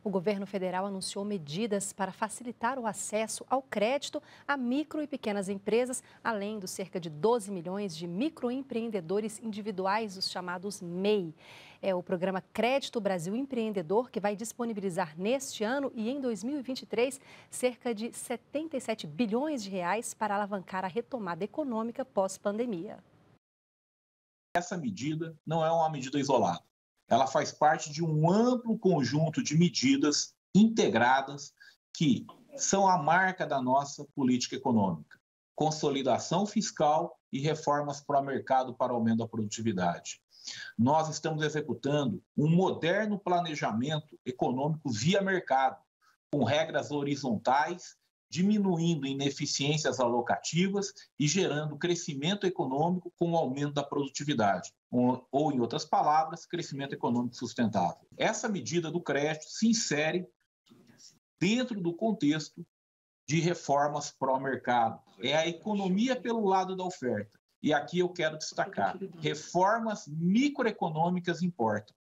O governo federal anunciou medidas para facilitar o acesso ao crédito a micro e pequenas empresas, além dos cerca de 12 milhões de microempreendedores individuais, os chamados MEI. É o programa Crédito Brasil Empreendedor, que vai disponibilizar neste ano e em 2023 cerca de 77 bilhões de reais para alavancar a retomada econômica pós-pandemia. Essa medida não é uma medida isolada. Ela faz parte de um amplo conjunto de medidas integradas que são a marca da nossa política econômica. Consolidação fiscal e reformas pró-mercado para aumento da produtividade. Nós estamos executando um moderno planejamento econômico via mercado, com regras horizontais, diminuindo ineficiências alocativas e gerando crescimento econômico com o aumento da produtividade, ou, em outras palavras, crescimento econômico sustentável. Essa medida do crédito se insere dentro do contexto de reformas pró-mercado. É a economia pelo lado da oferta. E aqui eu quero destacar, reformas microeconômicas importam.